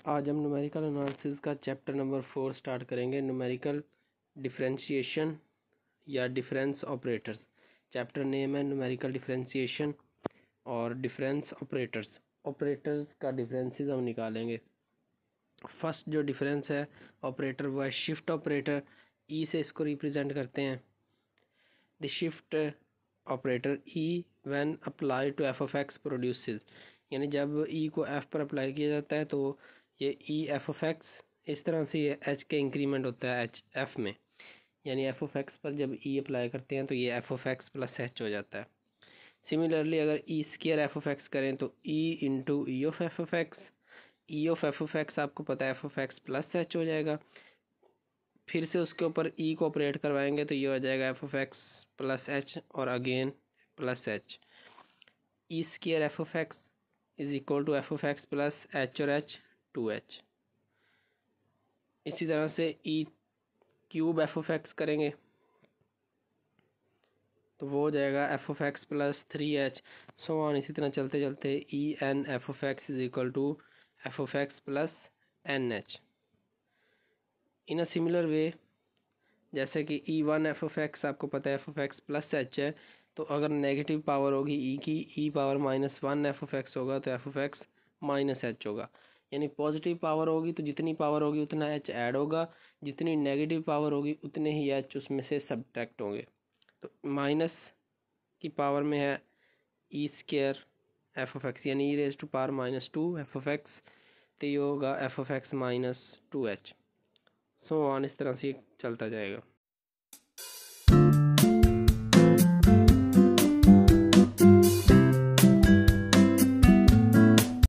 आज हम numerical analysis का चैप्टर नंबर 4 स्टार्ट करेंगे। न्यूमेरिकल डिफरेंशिएशन या डिफरेंस ऑपरेटर्स। चैप्टर नेम है न्यूमेरिकल डिफरेंशिएशन और डिफरेंस ऑपरेटर्स। ऑपरेटर्स का डिफरेंसेस हम निकालेंगे। फर्स्ट जो डिफरेंस है ऑपरेटर वो है शिफ्ट ऑपरेटर। ई से इसको रिप्रेजेंट करते हैं। The shift operator E when applied to f of x produces, यानी जब ई को एफ पर अप्लाई किया जाता है तो ये ई एफ ऑफ एक्स इस तरह से ये एच के इंक्रीमेंट होता है एच एफ में, यानी एफ ऑफ एक्स पर जब ई अप्लाई करते हैं तो ये f of x plus h हो जाता है। सिमिलरली अगर E square f of x करें तो E into E of f x, E of f x आपको पता है f of x plus h हो जाएगा। फिर से उसके ऊपर ई को ऑपरेट करवाएंगे तो ये हो जाएगा f of x plus h और again plus h. E square f of x is equal to f of x plus h और एच 2h। इसी तरह से E cube f of x करेंगे तो वो हो जाएगा f of x plus 3h so on. इसी तरह चलते चलते E n f of x is equal to f of x plus n h. In a similar way जैसे कि E one f of x आपको पता है f of x plus h है, तो अगर नेगेटिव पावर होगी ई की, E power -1 f of x होगा तो f of x minus h होगा। यानी पॉजिटिव पावर होगी तो जितनी पावर होगी उतना एच ऐड होगा, जितनी नेगेटिव पावर होगी उतने ही एच उसमें से सब्ट्रैक्ट होंगे। तो माइनस की पावर में है E square f of x यानी E raise to power -2 f of x, तो ये होगा f of x -2h so on. इस तरह से चलता जाएगा।